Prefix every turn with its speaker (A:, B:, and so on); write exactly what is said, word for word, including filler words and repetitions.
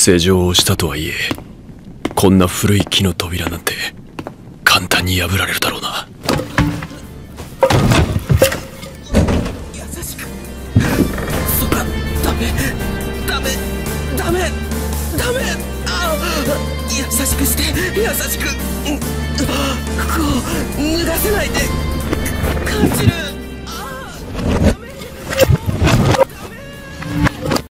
A: 施錠をしたとはいえ、こんな古い木の扉なんて簡単に破られるだろうな。
B: 優しく。そうか、ダメダメダメダメ。ああ、優しくして優しく。服を脱がせないで。感じる。